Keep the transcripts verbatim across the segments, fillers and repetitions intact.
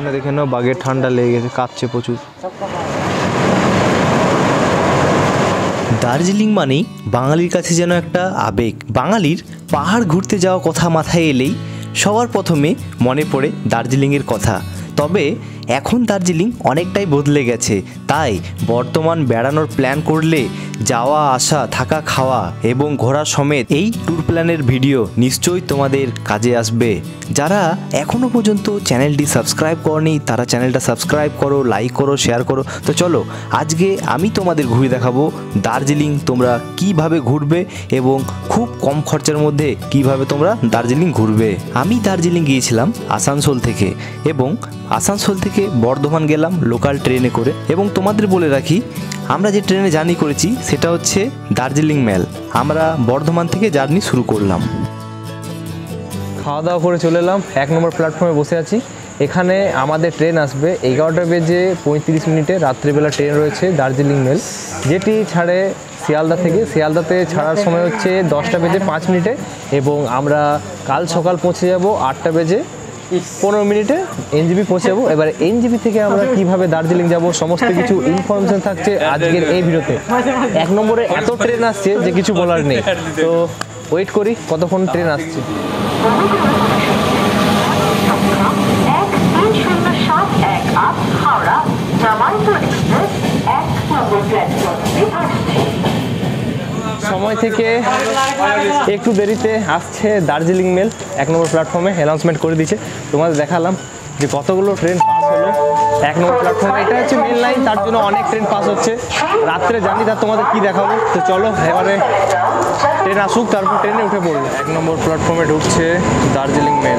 এখানে দেখে নাও বাঘের ঠান্ডা লেগে গেছে, কাঁপছে প্রচুর। দার্জিলিং মানেই বাঙালির কাছে যেন একটা আবেগ। বাঙালির পাহাড় ঘুরতে যাওয়া কথা মাথায় এলেই সবার প্রথমে মনে পড়ে দার্জিলিংয়ের কথা। তবে এখন দার্জিলিং অনেকটাই বদলে গেছে, তাই বর্তমান বেড়ানোর প্ল্যান করলে যাওয়া আসা থাকা খাওয়া এবং ঘোরা সমেত এই ট্যুর প্ল্যানের ভিডিও নিশ্চয়ই তোমাদের কাজে আসবে। যারা এখনও পর্যন্ত চ্যানেলটি সাবস্ক্রাইব করনি তারা চ্যানেলটা সাবস্ক্রাইব করো, লাইক করো, শেয়ার করো। তো চলো আজকে আমি তোমাদের ঘুরে দেখাবো দার্জিলিং তোমরা কিভাবে ঘুরবে এবং খুব কম খরচার মধ্যে কিভাবে তোমরা দার্জিলিং ঘুরবে। আমি দার্জিলিং গিয়েছিলাম আসানসোল থেকে এবং আসানসোল থেকে বর্ধমান গেলাম লোকাল ট্রেনে করে। এবং তোমাদের বলে রাখি আমরা যে ট্রেনে জার্নি করেছি সেটা হচ্ছে দার্জিলিং মেল। আমরা বর্ধমান থেকে জার্নি শুরু করলাম। খাওয়া দাওয়া করে চলে এলাম, এক নম্বর প্ল্যাটফর্মে বসে আছি। এখানে আমাদের ট্রেন আসবে এগারোটা বেজে পঁয়ত্রিশ মিনিটে, রাত্রিবেলা ট্রেন রয়েছে দার্জিলিং মেল, যেটি ছাড়ে শিয়ালদা থেকে। শিয়ালদাতে ছাড়ার সময় হচ্ছে দশটা বেজে পাঁচ মিনিটে এবং আমরা কাল সকাল পৌঁছে যাব আটটা বেজে পনেরো মিনিটে এনজিপি পৌঁছে যাবো। এবার এনজিপি থেকে আমরা কিভাবে দার্জিলিং যাব সমস্ত কিছু ইনফরমেশন থাকছে আজকের এই ভিডিওতে। এক নম্বরে এত ট্রেন আসছে যে কিছু বলার নেই, তো ওয়েট করি কতক্ষণ ট্রেন আসছে। সময় থেকে একটু দেরিতে আসছে দার্জিলিং মেল, এক নম্বর প্ল্যাটফর্মে অ্যানাউন্সমেন্ট করে দিয়েছে। তোমাদের দেখালাম যে কতগুলো ট্রেন পাস হলো এক নম্বর প্ল্যাটফর্মে। এটা হচ্ছে মেন লাইন, তার জন্য অনেক ট্রেন পাস হচ্ছে। রাত্রে জানি তার তোমাদের কি দেখাবো, তো চলো এবারে ট্রেন আসুক তারপর ট্রেনে উঠে পড়বো। এক নম্বর প্ল্যাটফর্মে ঢুকছে দার্জিলিং মেল।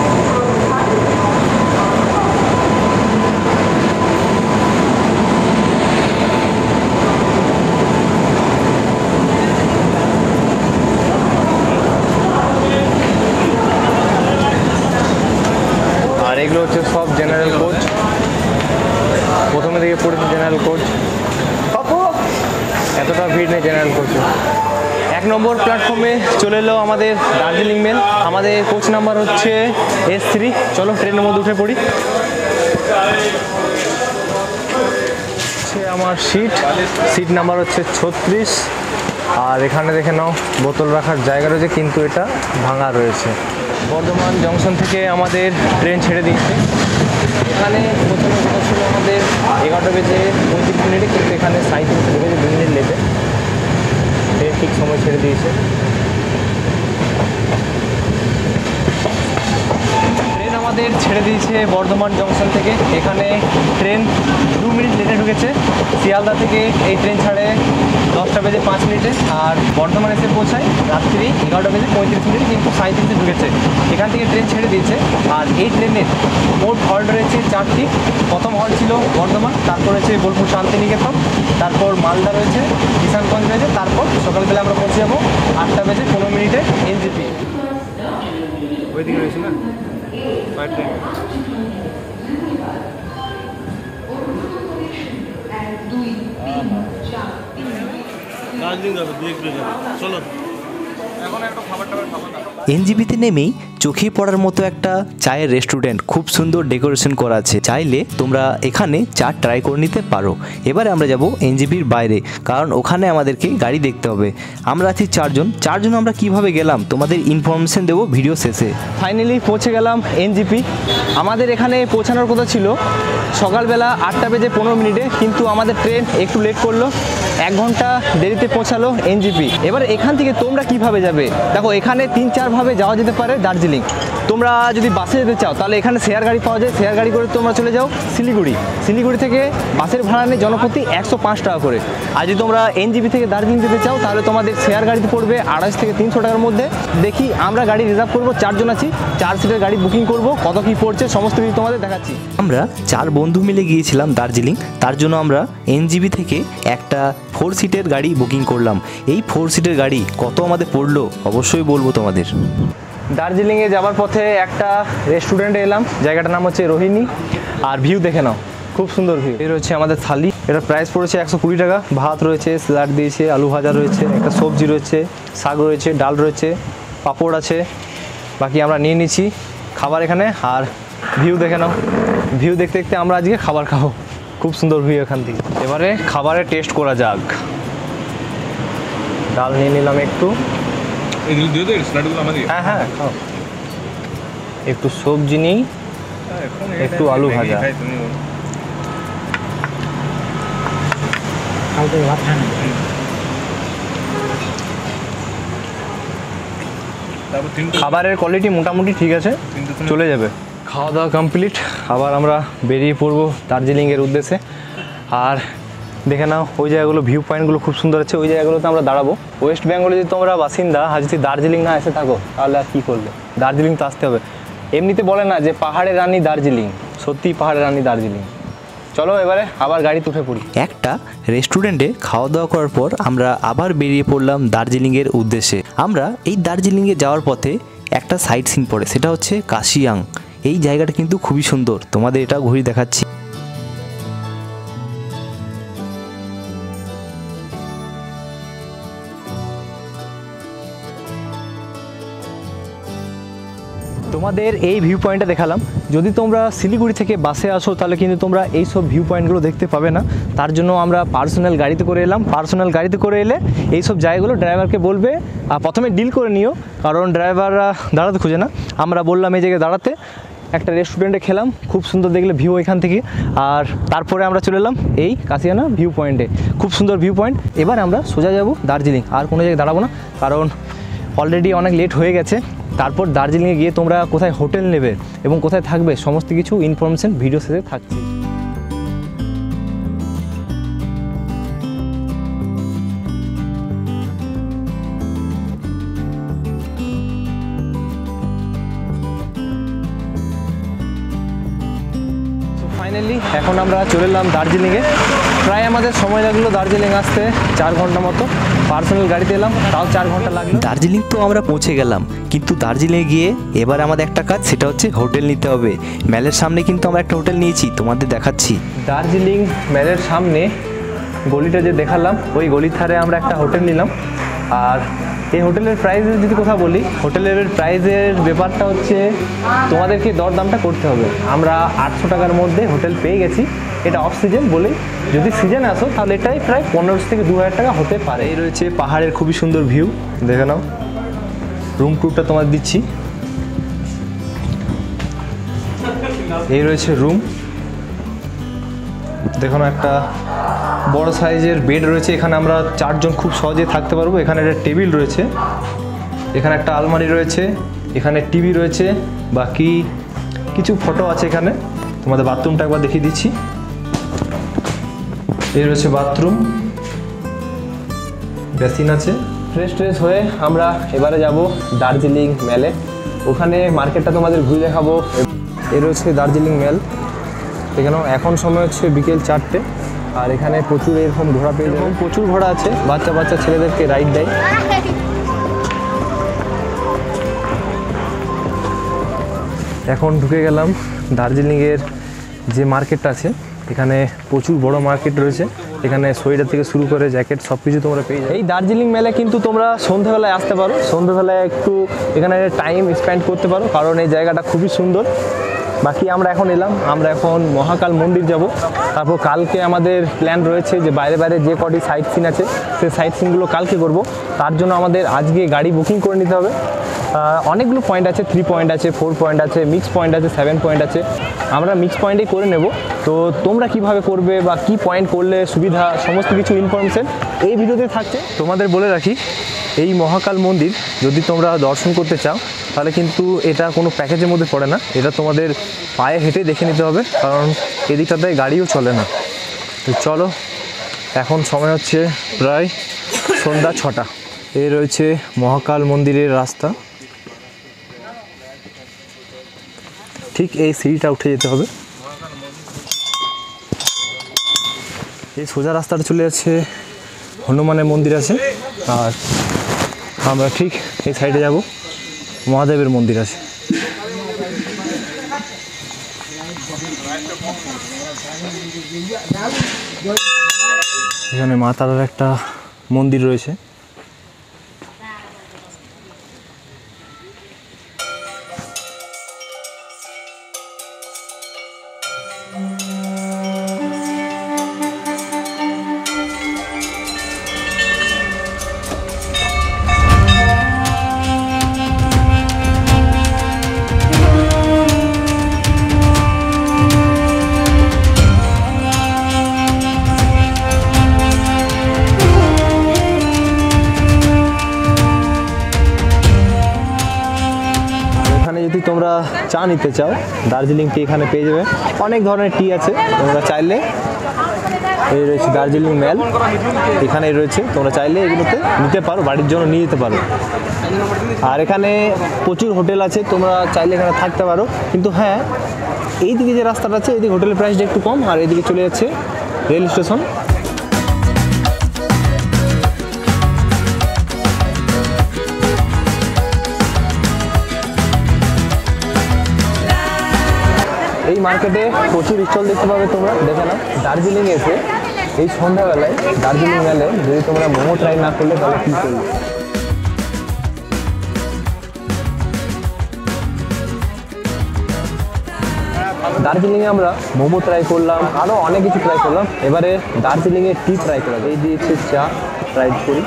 আর এগুলো হচ্ছে সব জেনারেল কোচ, প্রথমে দিকে পড়েছে জেনারেল কোচ, এতটা ভিড় নেই জেনারেল কোচে। এক নম্বর প্ল্যাটফর্মে চলে এলো আমাদের দার্জিলিং মেল, আমাদের কোচ নাম্বার হচ্ছে এস থ্রি। চলো ট্রেনের মধ্যে উঠে পড়ি। আমার সিট সিট নাম্বার হচ্ছে ছত্রিশ। আর এখানে দেখে নাও বোতল রাখার জায়গা রয়েছে, কিন্তু এটা ভাঙা রয়েছে। বর্ধমান জংশন থেকে আমাদের ট্রেন ছেড়ে দিচ্ছে। এখানে প্রথমে কথা ছিল আমাদের এগারোটা বেজে পঁয়ত্রিশ মিনিটে, কিন্তু এখানে সাঁত্রিশ বেজে দু মিনিট লেটে ট্রেন ঠিক সময় ছেড়ে দিয়েছে। ট্রেন আমাদের ছেড়ে দিয়েছে বর্ধমান জংশন থেকে। এখানে ট্রেন দু মিনিট লেটে ঢুকেছে। শিয়ালদা থেকে এই ট্রেন ছাড়ে দশটা বেজে পাঁচ মিনিটে আর বর্ধমান এসে পৌঁছায় রাত্রি এগারোটা বেজে পঁয়ত্রিশ মিনিট, কিন্তু সাঁত্রিশে ঢুকেছে। এখান থেকে ট্রেন ছেড়ে দিয়েছে। আর এই ট্রেনের মোট হল্ট রয়েছে চারটি। প্রথম হল্ট ছিল বর্ধমান, তারপর রয়েছে বোলপুর শান্তিনিকেতন, তারপর মালদা রয়েছে, কিষানগঞ্জ রয়েছে, তারপর সকালবেলা আমরা পৌঁছে যাবো আটটা বেজে পনেরো মিনিটে এনজিপি। ওইদিকে রয়েছে না ট্রেন। এনজিপিতে নেমেই চোখে পড়ার মতো একটা চায়ের রেস্টুরেন্ট, খুব সুন্দর ডেকোরেশন করা আছে। চাইলে তোমরা এখানে চা ট্রাই করে নিতে পারো। এবারে আমরা যাব এনজিপির বাইরে, কারণ ওখানে আমাদেরকে গাড়ি দেখতে হবে। আমরা আছি চারজন চারজন আমরা কিভাবে গেলাম তোমাদের ইনফরমেশন দেবো ভিডিও শেষে। ফাইনালি পৌঁছে গেলাম এনজিপি। আমাদের এখানে পৌঁছানোর কথা ছিল সকালবেলা আটটা বেজে পনেরো মিনিটে, কিন্তু আমাদের ট্রেন একটু লেট করলো, এক ঘন্টা দেরিতে পৌঁছালো এনজিপি। এবার এখান থেকে তোমরা কিভাবে যাবে? দেখো এখানে তিন চারভাবে যাওয়া যেতে পারে দার্জিলিং। তোমরা যদি বাসে যেতে চাও তাহলে এখানে শেয়ার গাড়ি পাওয়া যায়, শেয়ার গাড়ি করে তোমরা চলে যাও শিলিগুড়ি। শিলিগুড়ি থেকে বাসের ভাড়া নেই জনপ্রতি একশো পাঁচ টাকা করে। আর যদি তোমরা এনজিপি থেকে দার্জিলিং যেতে চাও তাহলে তোমাদের শেয়ার গাড়িতে পড়বে আড়াইশ থেকে তিনশো টাকার মধ্যে। দেখি আমরা গাড়ি রিজার্ভ করবো, চারজন আছি, চার সিটের গাড়ি বুকিং করব, কত কী পড়ছে সমস্ত কিছু তোমাদের দেখাচ্ছি। আমরা চার বন্ধু মিলে গিয়েছিলাম দার্জিলিং, তার জন্য আমরা এনজিপি থেকে একটা ফোর সিটের গাড়ি বুকিং করলাম। এই ফোর সিটের গাড়ি কত আমাদের পড়লো অবশ্যই বলবো তোমাদের। দার্জিলিংয়ে যাওয়ার পথে একটা রেস্টুরেন্টে এলাম, জায়গাটার নাম হচ্ছে রোহিণী। আর ভিউ দেখে নাও, খুব সুন্দর ভিউ। এই রয়েছে আমাদের থালি, এটা প্রাইস পড়েছে একশো কুড়ি টাকা। ভাত রয়েছে, স্যালাড দিয়েছে, আলু ভাজা রয়েছে, একটা সবজি রয়েছে, শাক রয়েছে, ডাল রয়েছে, পাঁপড় আছে। বাকি আমরা নিয়ে নিচ্ছি খাবার এখানে। আর ভিউ দেখে নাও, ভিউ দেখতে দেখতে আমরা আজকে খাবার খাবো, খুব সুন্দর ভিউ এখান থেকে। এবারে খাবারের টেস্ট করা যাক। ডাল নিয়ে নিলাম একটু, হ্যাঁ হ্যাঁ খাও। একটু সবজি নিই, একটু আলু ভাজা। খাবারের কোয়ালিটি মোটামুটি ঠিক আছে, চলে যাবে। খাওয়া দাওয়া কমপ্লিট, আবার আমরা বেরিয়ে পড়বো দার্জিলিংয়ের উদ্দেশ্যে। আর দেখে নাও ওই জায়গাগুলো, ভিউ পয়েন্টগুলো খুব সুন্দর আছে, ওই জায়গাগুলোতে আমরা দাঁড়াবো। ওয়েস্ট বেঙ্গলে যদি তোমরা বাসিন্দা আর যদি দার্জিলিং না এসে থাকো তাহলে আর কী করবে, দার্জিলিং তো আসতে হবে। এমনিতে বলে না যে পাহাড়ের রানী দার্জিলিং, সত্যিই পাহাড়ের রানী দার্জিলিং। চলো এবারে আবার গাড়িতে উঠে পড়ি। একটা রেস্টুরেন্টে খাওয়া দাওয়া করার পর আমরা আবার বেরিয়ে পড়লাম দার্জিলিংয়ের উদ্দেশ্যে। আমরা এই দার্জিলিংয়ে যাওয়ার পথে একটা সাইট সিন পড়ে, সেটা হচ্ছে কাশিয়াং। এই জায়গাটা কিন্তু খুবই সুন্দর, তোমাদের এটা ঘুরে দেখাচ্ছি। তোমাদের এই ভিউ পয়েন্টটা দেখালাম। যদি তোমরা শিলিগুড়ি থেকে বাসে আসো তাহলে কিন্তু তোমরা এই সব ভিউ পয়েন্টগুলো দেখতে পাবে না। তার জন্য আমরা পার্সোনাল গাড়িতে করে এলাম। পার্সোনাল গাড়িতে করে এলে এই সব জায়গাগুলো ড্রাইভারকে বলবে, আর প্রথমে ডিল করে নিও, কারণ ড্রাইভাররা দাঁড়াতে খুঁজে না। আমরা বললাম এই জায়গায় দাঁড়াতে, একটা রেস্টুরেন্টে খেলাম, খুব সুন্দর দেখলে ভিউ এখান থেকে। আর তারপরে আমরা চলে এলাম এই কাশিয়ানা ভিউ পয়েন্টে, খুব সুন্দর ভিউ পয়েন্ট। এবার আমরা সোজা যাব দার্জিলিং, আর কোনো জায়গায় দাঁড়াবো না, কারণ অলরেডি অনেক লেট হয়ে গেছে। তারপর দার্জিলিংয়ে গিয়ে তোমরা কোথায় হোটেল নেবে এবং কোথায় থাকবে সমস্ত কিছু ইনফরমেশন ভিডিও শেষে থাকছে। ফাইনালি এখন আমরা চলে এলাম দার্জিলিংয়ে। প্রায় আমাদের সময় লাগলো দার্জিলিং আসতে চার ঘন্টা মতো। পার্সোনাল গাড়িতে এলাম, তাও চার ঘন্টা লাগলো। দার্জিলিং তো আমরা পৌঁছে গেলাম, কিন্তু দার্জিলিংয়ে গিয়ে এবার আমাদের একটা কাজ, সেটা হচ্ছে হোটেল নিতে হবে। ম্যালের সামনে কিন্তু আমরা একটা হোটেল নিয়েছি, তোমাদের দেখাচ্ছি। দার্জিলিং ম্যালের সামনে গলিটা যে দেখালাম, ওই গলির ধারে আমরা একটা হোটেল নিলাম। আর এই হোটেলের প্রাইসের যদি কথা বলি, হোটেলের প্রাইসের ব্যাপারটা হচ্ছে তোমাদেরকে দরদামটা করতে হবে। আমরা আটশো টাকার মধ্যে হোটেল পেয়ে গেছি। এটা অফ সিজন বলে, যদি সিজনে আসো তাহলে এটাই প্রায় পনেরোশো থেকে দু হাজার টাকা হতে পারে। এই রয়েছে পাহাড়ের খুবই সুন্দর ভিউ, দেখে নাও। রুম ট্যুরটা তোমাদের দিচ্ছি। এই রয়েছে রুম, দেখো না, একটা বড় সাইজের বেড রয়েছে। এখানে আমরা চারজন খুব সহজে থাকতে পারবো। এখানে একটা টেবিল রয়েছে, এখানে একটা আলমারি রয়েছে, এখানে টিভি রয়েছে, বাকি কিছু ফটো আছে এখানে। তোমাদের বাথরুমটা একবার দেখিয়ে দিচ্ছি। এই রয়েছে বাথরুম, বেসিন আছে। ফ্রেশ ট্রেশ হয়ে আমরা এবারে যাব দার্জিলিং মেলে। ওখানে মার্কেটটা তোমাদের ঘুরে দেখাবো। এই রয়েছে দার্জিলিং মেল। এখানে এখন সময় হচ্ছে বিকেল চারটে, আর এখানে প্রচুর এরকম ঘোড়া পেয়ে যাবে, প্রচুর ঘোড়া আছে। বাচ্চা বাচ্চা ছেলেদেরকে রাইড দেয়। এখন ঢুকে গেলাম দার্জিলিংয়ের যে মার্কেটটা আছে। এখানে প্রচুর বড় মার্কেট রয়েছে। এখানে সোয়েটার থেকে শুরু করে জ্যাকেট সব কিছু তোমরা পেয়ে যাবে। এই দার্জিলিং মেলে কিন্তু তোমরা সন্ধ্যাবেলায় আসতে পারো। সন্ধ্যাবেলায় একটু এখানে টাইম স্পেন্ড করতে পারো, কারণ এই জায়গাটা খুবই সুন্দর। বাকি আমরা এখন এলাম, আমরা এখন মহাকাল মন্দির যাব। তারপর কালকে আমাদের প্ল্যান রয়েছে যে বাইরে বাইরে যে কটি সাইট সিন আছে সেই সাইট সিনগুলো কালকে করব। তার জন্য আমাদের আজকে গাড়ি বুকিং করে নিতে হবে। অনেকগুলো পয়েন্ট আছে, থ্রি পয়েন্ট আছে, ফোর পয়েন্ট আছে, মিক্স পয়েন্ট আছে, সেভেন পয়েন্ট আছে। আমরা মিক্স পয়েন্টেই করে নেব। তো তোমরা কিভাবে করবে বা কি পয়েন্ট করলে সুবিধা, সমস্ত কিছু ইনফরমেশন এই ভিডিওতে থাকছে। তোমাদের বলে রাখি, এই মহাকাল মন্দির যদি তোমরা দর্শন করতে চাও তাহলে কিন্তু এটা কোনো প্যাকেজের মধ্যে পড়ে না। এটা তোমাদের পায়ে হেঁটে দেখে নিতে হবে, কারণ এদিকটাতে গাড়িও চলে না। তো চলো, এখন সময় হচ্ছে প্রায় সন্ধ্যা ছটা। এই রয়েছে মহাকাল মন্দিরের রাস্তা। ঠিক এই সিঁড়িটা উঠে যেতে হবে। এই সোজা রাস্তাটা চলে যাচ্ছে হনুমানের মন্দির আছে, আর আমরা ঠিক এই সাইডে যাব, মহাদেবের মন্দির আছে। এখানে মা তারার একটা মন্দির রয়েছে। তোমরা চা নিতে চাও, দার্জিলিং টি এখানে পেয়ে যাবে। অনেক ধরনের টি আছে, তোমরা চাইলে এই রয়েছে দার্জিলিং ম্যাল, এখানে রয়েছে, তোমরা চাইলে এগুলোতে নিতে পারো, বাড়ির জন্য নিয়ে যেতে পারো। আর এখানে প্রচুর হোটেল আছে, তোমরা চাইলে এখানে থাকতে পারো। কিন্তু হ্যাঁ, এইদিকে যে রাস্তাটা আছে এইদিকে হোটেলের প্রাইসটা একটু কম, আর এইদিকে চলে যাচ্ছে রেল স্টেশন। এই মার্কেটে প্রচুর স্টল দেখতে পাবে তোমরা, দেখে নাও। দার্জিলিং এসে এই সন্ধ্যাবেলায় দার্জিলিং মেলে যদি তোমরা মোমো ট্রাই না করলে তাহলে কী করবে। দার্জিলিংয়ে আমরা মোমো ট্রাই করলাম, আরও অনেক কিছু ট্রাই করলাম। এবারে দার্জিলিংয়ের টি ট্রাই করলাম। এই দিয়েছে চা, ট্রাই করি।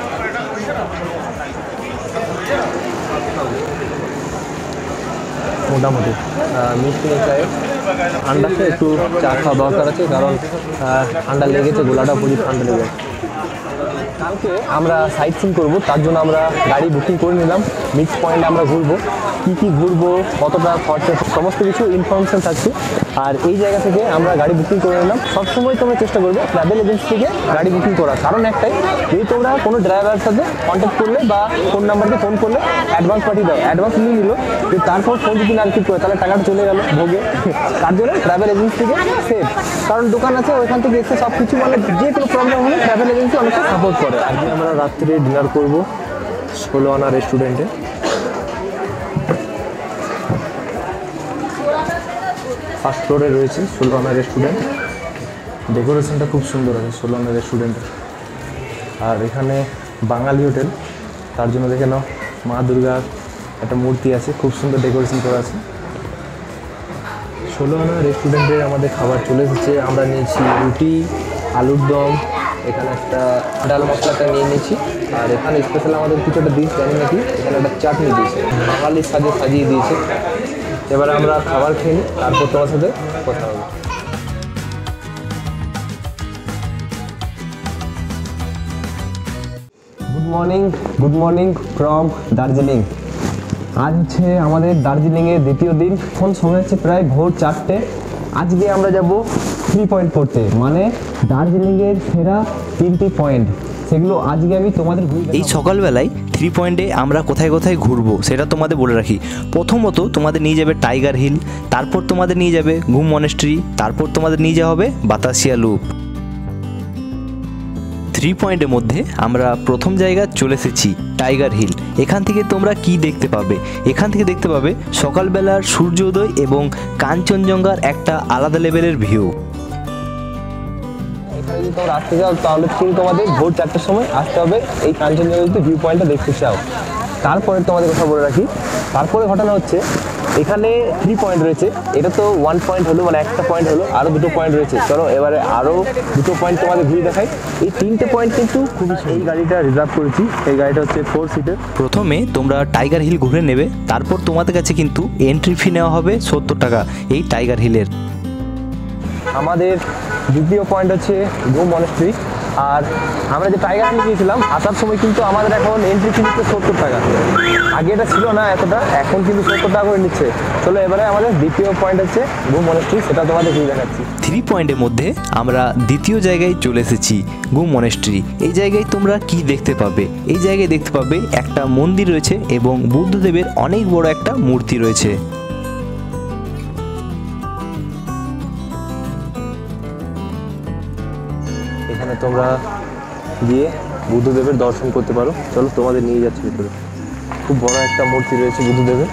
মোটামুটি মিষ্টি চায়ে ঠান্ডাতে একটু চা খাওয়া দরকার আছে, কারণ ঠান্ডা লেগেছে, গোলাটা পুরো ঠান্ডা লেগেছে। কালকে আমরা সাইট সিন করবো, তার জন্য আমরা গাড়ি বুকিং করে নিলাম। মিক্স পয়েন্টে আমরা ঘুরবো, কী কী ঘুরবো, কতটা খরচা, সমস্ত কিছু ইনফরমেশান থাকছে। আর এই জায়গা থেকে আমরা গাড়ি বুকিং করে নিলাম। সবসময় তোমরা চেষ্টা করবে ট্রাভেল এজেন্সি থেকে গাড়ি বুকিং করার, কারণ একটাই, যদি তোমরা কোনো ড্রাইভারের সাথে কন্ট্যাক্ট করলে বা ফোন নাম্বারকে ফোন করলে অ্যাডভান্স পাঠিয়ে দাও, অ্যাডভান্স নিয়ে নিল, কিন্তু তারপর ফোন যদি না রিসিভ করে তাহলে টাকাটা চলে গেল ভোগে। তার জন্য ট্রাভেল এজেন্সি থেকে সেফ, কারণ দোকান আছে ওইখান থেকে এসে সব কিছু, মানে যে কোনো প্রবলেম হলে ট্রাভেল এজেন্সি অনেকটা সাপোর্ট করে। আজকে আমরা রাত্রে ডিনার করবো ষোলো আনা রেস্টুরেন্টে। ফার্স্ট ফ্লোরে রয়েছে ষোলো আনা রেস্টুরেন্ট, ডেকোরেশনটা খুব সুন্দর আছে ষোলো আনা রেস্টুরেন্টে। আর এখানে বাঙালি হোটেল, তার জন্য দেখে নাও মা দুর্গার একটা মূর্তি আছে, খুব সুন্দর ডেকোরেশন করা আছে। ষোলো আনা রেস্টুরেন্টে আমাদের খাবার চলে এসেছে। আমরা নিয়েছি রুটি, আলুর দম, এখানে একটা ডাল মশলাটা নিয়ে নিয়েছি। আর এখানে স্পেশাল আমাদের কিছু একটা ডিশ জানি নাকি, এখানে একটা চাটনি দিয়েছে, বাঙালির সাজে সাজিয়ে দিয়েছে। এবারে আমরা খাবার খেয়ে নিই, তারপর তোমার সাথে কথা হবে। Good morning, good morning from Darjeeling. আজ হচ্ছে আমাদের দার্জিলিংয়ের দ্বিতীয় দিন। এখন সময় হচ্ছে প্রায় ভোর চারটে। আজকে আমরা যাব থ্রি পয়েন্ট করতে, মানে দার্জিলিংয়ের সেরা তিনটি পয়েন্ট, সেগুলো আজকে আমি তোমাদের এই সকালবেলায় থ্রি পয়েন্টে আমরা কোথায় কোথায় ঘুরবো সেটা তোমাদের বলে রাখি। প্রথমত তোমাদের নিয়ে যাবে টাইগার হিল, তারপর তোমাদের নিয়ে যাবে ঘুম মনেস্ট্রি, তারপর তোমাদের নিয়ে যাওয়া হবে বাতাসিয়া লুপ। থ্রি পয়েন্টের মধ্যে আমরা প্রথম জায়গা চলে এসেছি টাইগার হিল। এখান থেকে তোমরা কি দেখতে পাবে, এখান থেকে দেখতে পাবে সকালবেলার সূর্যোদয় এবং কাঞ্চনজঙ্ঘার একটা আলাদা লেভেলের ভিউ। এখানে যদি তোমরা আসতে চাও তাহলে কিন্তু তোমাদের ভোর চারটের সময় আসতে হবে এই কাঞ্চনজঙ্ঘা ভিউ পয়েন্টটা দেখতে চাও। তারপরে তোমাদের কথা বলে রাখি, তারপরে ঘটনা হচ্ছে এখানে থ্রি পয়েন্ট রয়েছে, এটা তো ওয়ান পয়েন্ট হলো, মানে একটা পয়েন্ট হলো, আরও দুটো পয়েন্ট রয়েছে। চলো এবারে আরও দুটো পয়েন্ট তোমাদের ঘুরে দেখাই। এই তিনটে পয়েন্ট কিন্তু খুবই, এই গাড়িটা রিজার্ভ করেছি, এই গাড়িটা হচ্ছে ফোর সিটের। প্রথমে তোমরা টাইগার হিল ঘুরে নেবে, তারপর তোমাদের কাছে কিন্তু এন্ট্রি ফি নেওয়া হবে সত্তর টাকা এই টাইগার হিলের। আমাদের দ্বিতীয় পয়েন্ট হচ্ছে ঘুম মনেস্ট্রি। আর আমরা যে টাইগার হিল গিয়েছিলাম আসার সময় কিন্তু আমাদের এখন এন্ট্রি ফি নিচ্ছে সত্তর টাকা, আগে এটা ছিল না এতটা, এখন কিন্তু সত্তর টাকা করে নিচ্ছে। চলো এবারে আমাদের দ্বিতীয় পয়েন্ট হচ্ছে ঘুম মনেস্ট্রি, সেটা তোমাদের ঘুরে দেখাচ্ছি। থ্রি পয়েন্টের মধ্যে আমরা দ্বিতীয় জায়গায় চলে এসেছি ঘুম মনেস্ট্রি। এই জায়গায় তোমরা কি দেখতে পাবে, এই জায়গায় দেখতে পাবে একটা মন্দির রয়েছে এবং বুদ্ধদেবের অনেক বড় একটা মূর্তি রয়েছে। এখানে তোমরা গিয়ে বুদ্ধদেবের দর্শন করতে পারো। চলো তোমাদের নিয়ে যাচ্ছি ভিতরে। খুব বড় একটা মূর্তি রয়েছে বুদ্ধদেবের।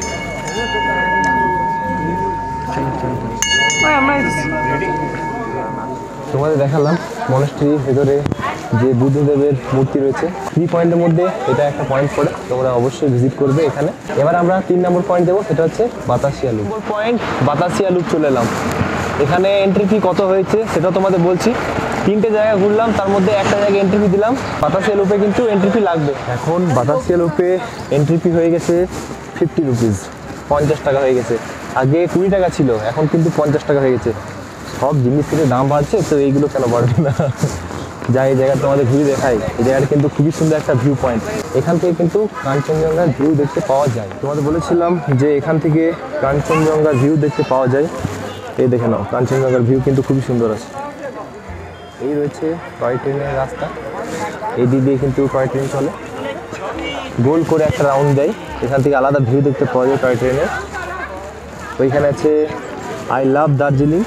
তোমাদের দেখালাম মনেস্ট্রির ভেতরে যে বুদ্ধদেবের মূর্তি রয়েছে। থ্রি পয়েন্টের মধ্যে এটা একটা পয়েন্ট পড়ে, তোমরা অবশ্যই ভিজিট করবে এখানে। এবার আমরা তিন নম্বর পয়েন্ট দেবো, সেটা হচ্ছে Batasia loop. Point Batasia loop চলে এলাম। এখানে এন্ট্রি ফি কত হয়েছে সেটা তোমাদের বলছি। তিনটে জায়গা ঘুরলাম, তার মধ্যে একটা জায়গায় এন্ট্রি ফি দিলাম। বাতাসিয়া লুপে কিন্তু এন্ট্রি ফি লাগবে। এখন বাতাসিয়া লুপে এন্ট্রি ফি হয়ে গেছে ফিফটি রুপিস, পঞ্চাশ টাকা হয়ে গেছে। আগে কুড়ি টাকা ছিল, এখন কিন্তু পঞ্চাশ টাকা হয়ে গেছে। সব জিনিসের দাম বাড়ছে, তো এইগুলো কেন বাড়বে না। যা এই জায়গাটা তোমাদের ঘুরে দেখাই, এই জায়গাটা কিন্তু খুবই সুন্দর একটা ভিউ পয়েন্ট। এখান থেকে কিন্তু কাঞ্চনজঙ্ঘার ভিউ দেখতে পাওয়া যায়। তোমাদের বলেছিলাম যে এখান থেকে কাঞ্চনজঙ্ঘার ভিউ দেখতে পাওয়া যায়। এই দেখে নাও, কাঞ্চনজঙ্ঘার ভিউ কিন্তু খুবই সুন্দর আছে। এই রয়েছে টয় ট্রেনের রাস্তা, এই দিক দিয়ে কিন্তু টয় ট্রেন চলে, গোল করে একটা রাউন্ড দেয়, এখান থেকে আলাদা ভিউ দেখতে পাওয়া যায় টয় ট্রেনের। ওইখানে আছে আই লাভ দার্জিলিং।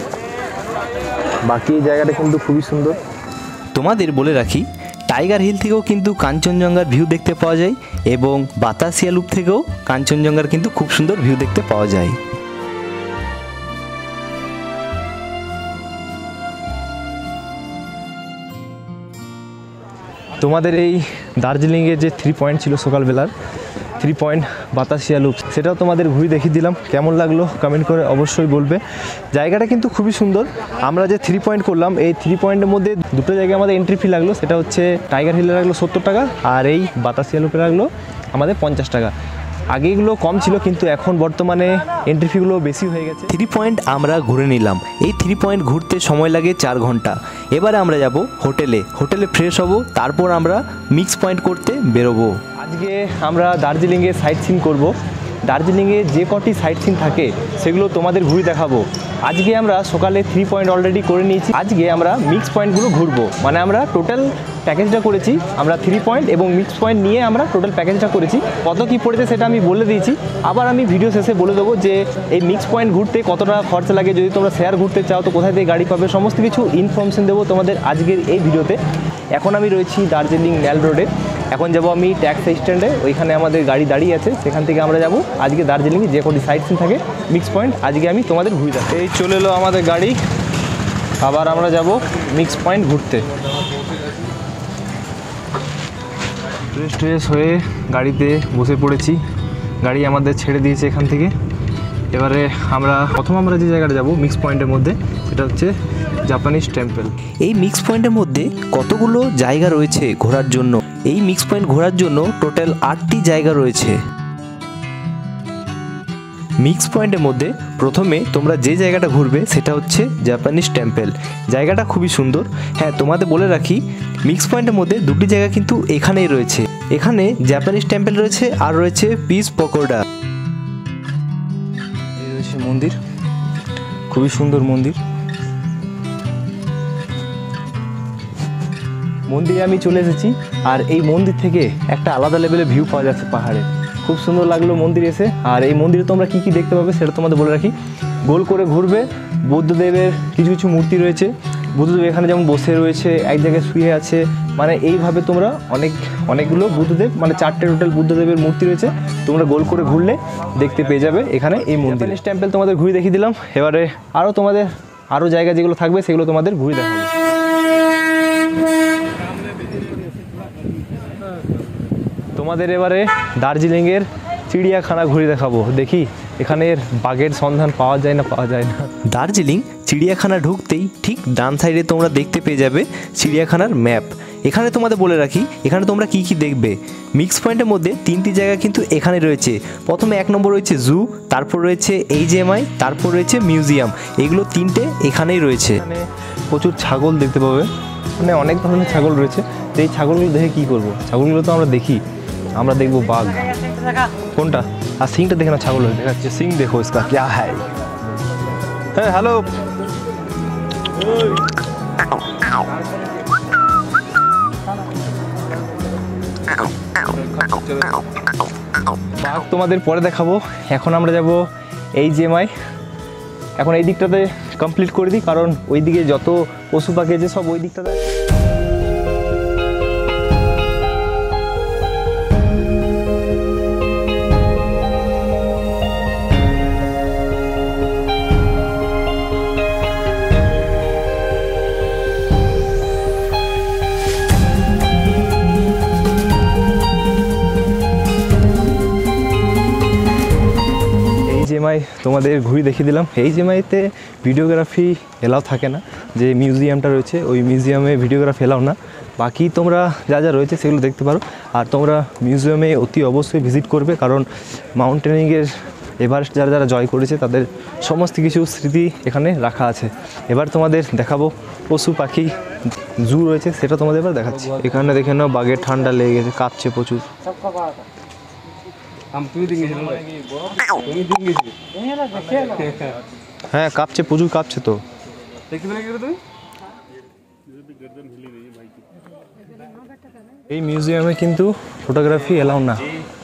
বাকি এই জায়গাটা কিন্তু খুবই সুন্দর। তোমাদের বলে রাখি, টাইগার হিল থেকেও কিন্তু কাঞ্চনজঙ্ঘার ভিউ দেখতে পাওয়া যায় এবং বাতাসিয়া লুপ থেকেও কাঞ্চনজঙ্ঘার কিন্তু খুব সুন্দর ভিউ দেখতে পাওয়া যায়। তোমাদের এই দার্জিলিংয়ের যে থ্রি পয়েন্ট ছিল সকালবেলার, থ্রি পয়েন্ট বাতাসিয়া লুপ, সেটাও তোমাদের ঘুরে দেখিয়ে দিলাম। কেমন লাগলো কমেন্ট করে অবশ্যই বলবে। জায়গাটা কিন্তু খুবই সুন্দর। আমরা যে থ্রি পয়েন্ট করলাম, এই থ্রি পয়েন্টের মধ্যে দুটো জায়গায় আমাদের এন্ট্রি ফি লাগলো, সেটা হচ্ছে টাইগার হিলে লাগলো সত্তর টাকা আর এই বাতাসিয়া লুপে লাগলো আমাদের পঞ্চাশ টাকা। আগে এগুলো কম ছিল, কিন্তু এখন বর্তমানে এন্ট্রি ফিগুলো বেশি হয়ে গেছে। থ্রি পয়েন্ট আমরা ঘুরে নিলাম। এই থ্রি পয়েন্ট ঘুরতে সময় লাগে চার ঘন্টা। এবারে আমরা যাব হোটেলে, হোটেলে ফ্রেশ হব, তারপর আমরা মিক্স পয়েন্ট করতে বেরোবো। আজকে আমরা দার্জিলিংয়ে সাইট সিন করবো। দার্জিলিংয়ে যে কটি সাইট সিন থাকে সেগুলো তোমাদের ঘুরে দেখাবো। আজকে আমরা সকালে থ্রি পয়েন্ট অলরেডি করে নিয়েছি, আজকে আমরা মিক্স পয়েন্টগুলো ঘুরবো। মানে আমরা টোটাল প্যাকেজটা করেছি, আমরা থ্রি পয়েন্ট এবং মিক্স পয়েন্ট নিয়ে আমরা টোটাল প্যাকেজটা করেছি। কত কী পড়েছে সেটা আমি বলে দিয়েছি, আবার আমি ভিডিও শেষে বলে দেবো যে এই মিক্স পয়েন্ট ঘুরতে কত টাকা খরচা লাগে, যদি তোমরা শেয়ার ঘুরতে চাও তো কোথায় থেকে গাড়ি পাবে, সমস্ত কিছু ইনফরমেশন দেবো তোমাদের আজকের এই ভিডিওতে। এখন আমি রয়েছি দার্জিলিং ন্যাল রোডে, এখন যাব আমি ট্যাক্সি স্ট্যান্ডে, ওইখানে আমাদের গাড়ি দাঁড়িয়ে আছে, সেখান থেকে আমরা যাব আজকে দার্জিলিংয়ে যে কটি সাইট সিন থাকে মিক্স পয়েন্ট আজকে আমি তোমাদের ঘুরে দেবো। এই চলে এলো আমাদের গাড়ি, আবার আমরা যাব মিক্স পয়েন্ট ঘুরতে। ফ্রেশ ট্রেশ হয়ে গাড়িতে বসে পড়েছি, গাড়ি আমাদের ছেড়ে দিয়েছে এখান থেকে। এবারে আমরা প্রথম আমরা যে জায়গাটা যাব মিক্স পয়েন্টের মধ্যে, সেটা হচ্ছে জাপানিজ টেম্পল। এই মিক্স পয়েন্টের মধ্যে কতগুলো জায়গা রয়েছে ঘোরার জন্য। এই মিক্স পয়েন্ট ঘোরার জন্য টোটাল আটটি জায়গা রয়েছে। মিক্স পয়েন্টের মধ্যে প্রথমে তোমরা যে জায়গাটা ঘুরবে সেটা হচ্ছে জাপানিজ টেম্পল। জায়গাটা খুবই সুন্দর। হ্যাঁ, তোমাদের বলে রাখি, মিক্স পয়েন্টের মধ্যে দুটি জায়গা কিন্তু এখানেই রয়েছে। এখানে জাপানিজ টেম্পল রয়েছে আর রয়েছে পিস পকোড়া। এই রয়েছে মন্দির, খুবই সুন্দর মন্দির। মন্দিরে আমি চলে এসেছি, আর এই মন্দির থেকে একটা আলাদা লেভেলের ভিউ পাওয়া যাচ্ছে পাহাড়ে। খুব সুন্দর লাগলো মন্দিরে এসে। আর এই মন্দিরে তোমরা কী কী দেখতে পাবে সেটা তোমাদের বলে রাখি। গোল করে ঘুরবে, বুদ্ধদেবের কিছু কিছু মূর্তি রয়েছে। বুদ্ধদেব এখানে যেমন বসে রয়েছে, এক জায়গায় শুয়ে আছে, মানে এইভাবে তোমরা অনেক অনেকগুলো বুদ্ধদেব, মানে চারটে টোটাল বুদ্ধদেবের মূর্তি রয়েছে, তোমরা গোল করে ঘুরলে দেখতে পেয়ে যাবে এখানে এই মন্দির। টেম্পল তোমাদের ঘুরে দেখিয়ে দিলাম। এবারে আরও তোমাদের আরও জায়গা যেগুলো থাকবে সেগুলো তোমাদের ঘুরে দেখাবো। তোমাদের এবারে দার্জিলিংয়ের চিড়িয়াখানা ঘুরে দেখাবো। দেখি এখানের বাঘের সন্ধান পাওয়া যায় না পাওয়া যায় না। দার্জিলিং চিড়িয়াখানা ঢুকতেই ঠিক ডান সাইডে তোমরা দেখতে পেয়ে যাবে চিড়িয়াখানার ম্যাপ। এখানে তোমাদের বলে রাখি, এখানে তোমরা কি কি দেখবে। মিক্স পয়েন্টের মধ্যে তিনটি জায়গা কিন্তু এখানে রয়েছে। প্রথমে এক নম্বর রয়েছে জু, তারপর রয়েছে এইচএমআই, তারপর রয়েছে মিউজিয়াম। এগুলো তিনটে এখানেই রয়েছে। এখানে প্রচুর ছাগল দেখতে পাবে, মানে অনেক ধরনের ছাগল রয়েছে। তো এই ছাগলগুলো দেখে কী করবো, ছাগলগুলো তো আমরা দেখি, আমরা দেখবো বাঘ কোনটা, আর সিংটা দেখে না ছাগল দেখাচ্ছে। সিং দেখো ইসকা ক্যা হ্যায়। হ্যাঁ হ্যালো, বাঘ তোমাদের পরে দেখাবো। এখন আমরা যাব এইচএমআই। এখন এই দিকটাতে কমপ্লিট করে দিই, কারণ ওই দিকে যত পশু পাখি আছে সব ওই দিকটাতে। এইচএমআই তোমাদের ঘুরে দেখিয়ে দিলাম। এইচএমআইতে ভিডিওগ্রাফি এলাও থাকে না, যে মিউজিয়ামটা রয়েছে ওই মিউজিয়ামে ভিডিওগ্রাফি এলাও না। বাকি তোমরা যা যা রয়েছে সেগুলো দেখতে পারো। আর তোমরা মিউজিয়ামে অতি অবশ্যই ভিজিট করবে, কারণ মাউন্টেনিংয়ের এভারেস্ট যারা যারা জয় করেছে তাদের সমস্ত কিছু স্মৃতি এখানে রাখা আছে। এবার তোমাদের দেখাবো পশু পাখি জু রয়েছে সেটা তোমাদের এবার দেখাচ্ছি। এখানে দেখে নাও বাঘের ঠান্ডা লেগে গেছে, কাঁপছে প্রচুর। হ্যাঁ কাঁপছে, প্রচুর কাঁপছে তো। এই মিউজিয়ামে কিন্তু ফটোগ্রাফি এলাও না।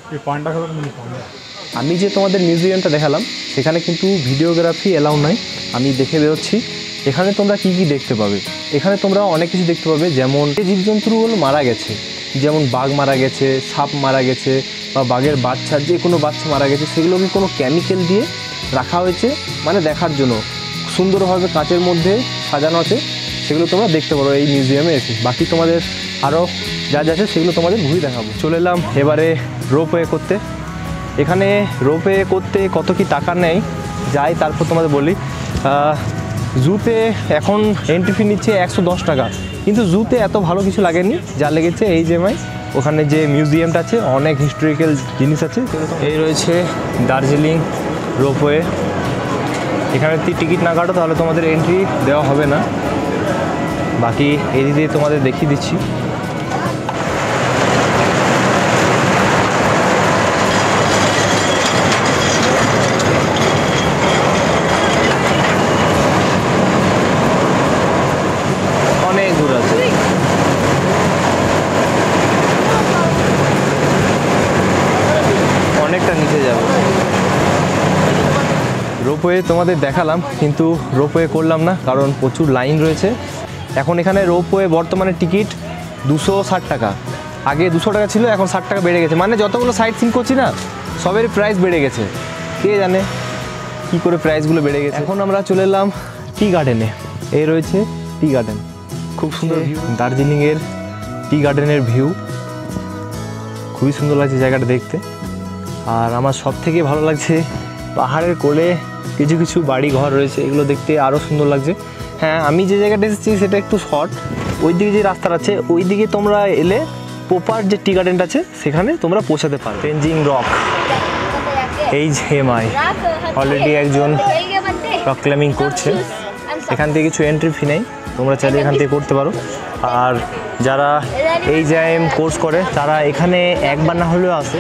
আমি যে তোমাদের মিউজিয়ামটা দেখালাম সেখানে কিন্তু ভিডিওগ্রাফি এলাও নাই। আমি দেখে বেরোচ্ছি। এখানে তোমরা কি কি দেখতে পাবে, এখানে তোমরা অনেক কিছু দেখতে পাবে, যেমন জীবজন্তুগুলো মারা গেছে, যেমন বাঘ মারা গেছে, সাপ মারা গেছে, বা বাঘের বাচ্চা, যে কোনো বাচ্চা মারা গেছে, সেগুলোকে কোনো কেমিক্যাল দিয়ে রাখা হয়েছে মানে দেখার জন্য, সুন্দরভাবে কাঁচের মধ্যে সাজানো আছে। সেগুলো তোমরা দেখতে পারো এই মিউজিয়ামে এসে। বাকি তোমাদের আরও যা যা আছে সেগুলো তোমাদের ঘুরে দেখাবো। চলে এলাম এবারে রোপওয়ে করতে। এখানে রোপওয়ে করতে কত কি টাকা নেয় যাই তারপর তোমাদের বলি। জুতে এখন এন্ট্রি ফি নিচ্ছে একশো দশ টাকা, কিন্তু জুতে এত ভালো কিছু লাগেনি, যা লেগেছে এই যে মাই ওখানে যে মিউজিয়ামটা আছে, অনেক হিস্টোরিক্যাল জিনিস আছে। এই রয়েছে দার্জিলিং রোপওয়ে। এখানে যদি টিকিট না কাটো তাহলে তোমাদের এন্ট্রি দেওয়া হবে না। বাকি এই দিয়ে তোমাদের দেখিয়ে দিচ্ছি। অনেক দূর আছে। অনেকটা নিচে যাব। রোপওয়ে তোমাদের দেখালাম কিন্তু রোপওয়ে করলাম না, কারণ প্রচুর লাইন রয়েছে। এখন এখানে রোপওয়ে বর্তমানে টিকিট দুশো ষাট টাকা, আগে দুশো টাকা ছিল, এখন ষাট টাকা বেড়ে গেছে। মানে যতগুলো সাইট সিন করছি না সবের প্রাইস বেড়ে গেছে, কে জানে কি করে প্রাইসগুলো বেড়ে গেছে। এখন আমরা চলে এলাম টি গার্ডেনে। এই রয়েছে টি গার্ডেন, খুব সুন্দর ভিউ, দার্জিলিংয়ের টি গার্ডেনের ভিউ খুবই সুন্দর লাগছে জায়গাটা দেখতে। আর আমার সব থেকে ভালো লাগছে পাহাড়ের কোলে কিছু কিছু বাড়ি ঘর রয়েছে, এগুলো দেখতে আরও সুন্দর লাগছে। হ্যাঁ আমি যে জায়গাটা এসেছি সেটা একটু শর্ট, ওই দিকে যে রাস্তাটা আছে ওই দিকে তোমরা এলে প্রপার যে টি গার্ডেনটা আছে সেখানে তোমরা পৌঁছাতে পারো। টেনজিং রক, এই যে মাই অলরেডি একজন রক ক্লাইম্বিং করছে। এখান থেকে কিছু এন্ট্রি ফি নেই, তোমরা চাইলে এখান থেকে করতে পারো। আর যারা এই জাইম কোর্স করে তারা এখানে একবার না হলেও আসে।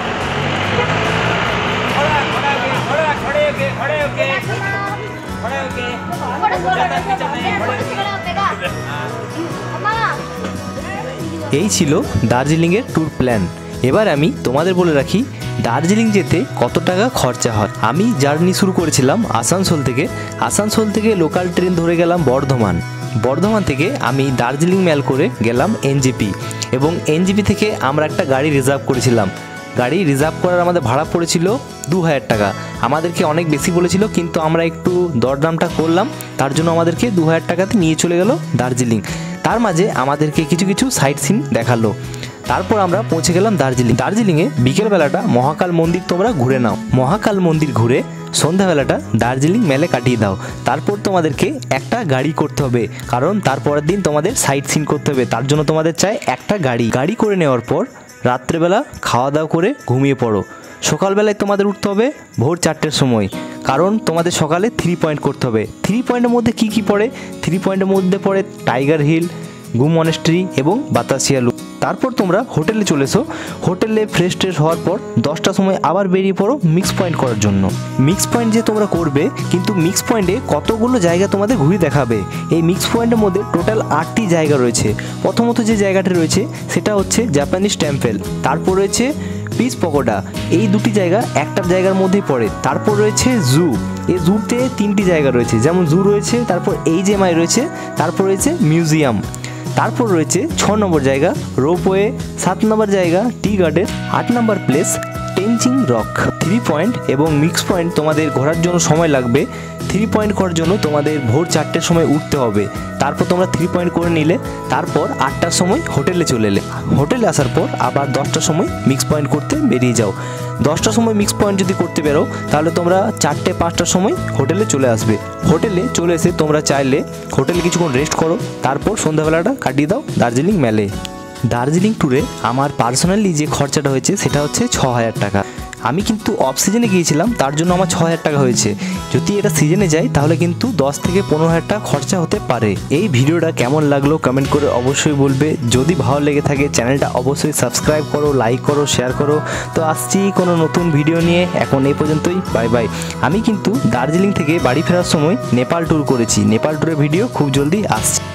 এই ছিল দার্জিলিংয়ের ট্যুর প্ল্যান। এবার আমি তোমাদের বলে রাখি দার্জিলিং যেতে কত টাকা খরচা হয়। আমি জার্নি শুরু করেছিলাম আসানসোল থেকে। আসানসোল থেকে লোকাল ট্রেন ধরে গেলাম বর্ধমান। বর্ধমান থেকে আমি দার্জিলিং মেল করে গেলাম এনজিপি, এবং এনজিপি থেকে আমরা একটা গাড়ি রিজার্ভ করেছিলাম। গাড়ি রিজার্ভ করার আমাদের ভাড়া পড়েছিল দু হাজার টাকা। আমাদেরকে অনেক বেশি বলেছিল, কিন্তু আমরা একটু দরদামটা করলাম, তার জন্য আমাদেরকে দু হাজার টাকাতে নিয়ে চলে গেল দার্জিলিং। তার মাঝে আমাদেরকে কিছু কিছু সাইট সিন দেখালো। তারপর আমরা পৌঁছে গেলাম দার্জিলিং। দার্জিলিংয়ে বিকেলবেলাটা মহাকাল মন্দির তোমরা ঘুরে নাও। মহাকাল মন্দির ঘুরে সন্ধ্যাবেলাটা দার্জিলিং মেলে কাটিয়ে দাও। তারপর তোমাদেরকে একটা গাড়ি করতে হবে, কারণ তারপরের দিন তোমাদের সাইট সিন করতে হবে, তার জন্য তোমাদের চাই একটা গাড়ি। গাড়ি করে নেওয়ার পর রাত্রেবেলা খাওয়া দাওয়া করে ঘুমিয়ে পড়ো। সকালবেলায় তোমাদের উঠতে হবে ভোর চারটের সময়, কারণ তোমাদের সকালে থ্রি পয়েন্ট করতে হবে। থ্রি পয়েন্টের মধ্যে কি কি পড়ে? থ্রি পয়েন্টের মধ্যে পড়ে টাইগার হিল, গু মনেস্ট্রি এবং বাতাসিয়া লুপ। তারপর তোমরা হোটেলে চলে এসো। হোটেলে ফ্রেশ ট্রেশ হওয়ার পর দশটার সময় আবার বেরিয়ে পড়ো মিক্স পয়েন্ট করার জন্য। মিক্স পয়েন্ট যে তোমরা করবে, কিন্তু মিক্স পয়েন্টে কতগুলো জায়গা তোমাদের ঘুরে দেখাবে। এই মিক্স পয়েন্টের মধ্যে টোটাল আটটি জায়গা রয়েছে। প্রথমত যে জায়গাটা রয়েছে সেটা হচ্ছে জাপানিজ টেম্পল, তারপর রয়েছে পিস পকোডা, এই দুটি জায়গা একটা জায়গার মধ্যেই পড়ে। তারপর রয়েছে জু, এই জুতে তিনটি জায়গা রয়েছে, যেমন জু রয়েছে, তারপর এই যে মাই রয়েছে, তারপর রয়েছে মিউজিয়াম, তারপর রয়েছে ছ নম্বর জায়গা রোপওয়ে, সাত নম্বর জায়গা টি গার্ডেন, আট নম্বর place Tenzing rock. Three point এবং মিক্স পয়েন্ট তোমাদের ঘোরার জন্য সময় লাগবে। থ্রি পয়েন্ট করার জন্য তোমাদের ভোর চারটের সময় উঠতে হবে। তারপর তোমরা থ্রি পয়েন্ট করে নিলে, তারপর আটটার সময় হোটেলে চলে এলে। হোটেলে আসার পর আবার দশটার সময় মিক্স পয়েন্ট করতে বেরিয়ে যাও। দশটার সময় মিক্স পয়েন্ট যদি করতে বেরো তাহলে তোমরা চারটে পাঁচটার সময় হোটেলে চলে আসবে। হোটেলে চলে এসে তোমরা চাইলে হোটেলে কিছুক্ষণ রেস্ট করো, তারপর সন্ধ্যাবেলাটা কাটিয়ে দাও দার্জিলিং মেলে। দার্জিলিং ট্যুরে আমার পার্সোনালি যে খরচাটা হয়েছে সেটা হচ্ছে ছ হাজার টাকা। আমি কিন্তু অফ সিজনে গিয়েছিলাম, তার জন্য আমার ছ হাজার টাকা হয়েছে। যদি এটা সিজনে যায় তাহলে কিন্তু দশ থেকে পনেরো হাজার টাকা খরচা হতে পারে। এই ভিডিওটা কেমন লাগলো কমেন্ট করে অবশ্যই বলবে। যদি ভালো লেগে থাকে চ্যানেলটা অবশ্যই সাবস্ক্রাইব করো, লাইক করো, শেয়ার করো। তো আসছি কোনো নতুন ভিডিও নিয়ে, এখন এই পর্যন্তই, বাই বাই। আমি কিন্তু দার্জিলিং থেকে বাড়ি ফেরার সময় নেপাল ট্যুর করেছি, নেপাল ট্যুরের ভিডিও খুব জলদি আসছে।